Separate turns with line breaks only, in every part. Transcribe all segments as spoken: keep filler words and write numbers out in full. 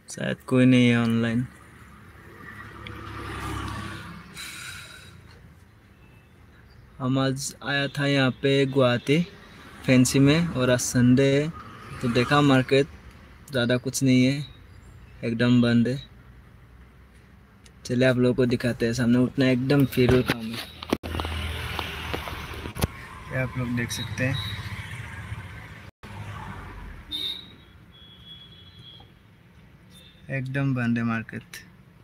शायद कोई नहीं है ऑनलाइन। हम आज आया था यहाँ पे गुवाहाटी फैंसी में, और आज संडे है तो देखा मार्केट ज़्यादा कुछ नहीं है, एकदम बंद है। चलिए आप लोगों को दिखाते हैं, सामने उठना एकदम फिर काम है। ये आप लोग देख सकते हैं, एकदम बंद है मार्केट।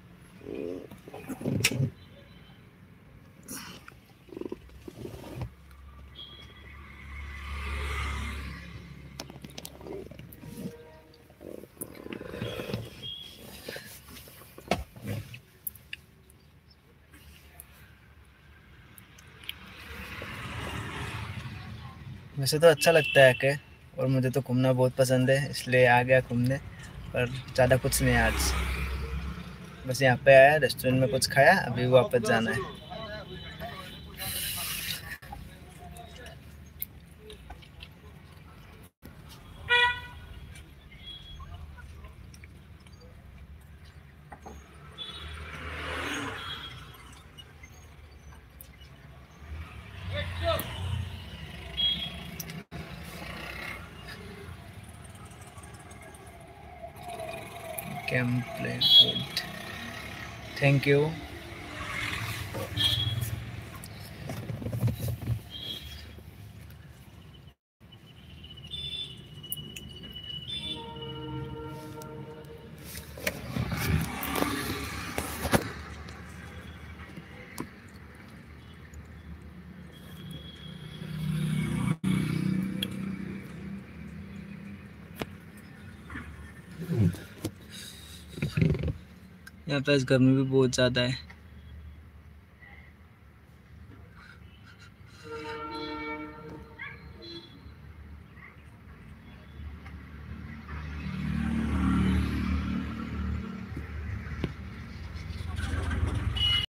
वैसे तो अच्छा लगता है के, और मुझे तो घूमना बहुत पसंद है, इसलिए आ गया घूमने। पर ज़्यादा कुछ नहीं है आज, बस यहाँ पे आया, रेस्टोरेंट में कुछ खाया, अभी वापस जाना है। Camp play food, thank you. यहाँ पे गर्मी भी बहुत ज़्यादा है।